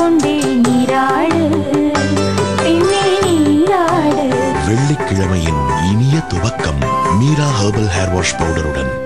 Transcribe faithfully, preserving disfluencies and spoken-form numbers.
கொண்டே நீராடு பெண்ணே நீராடு. வெள்ளிக்கிழமையின் இனிய துவக்கம் மீரா ஹெர்பல் ஹேர் வாஷ் பவுடருடன்.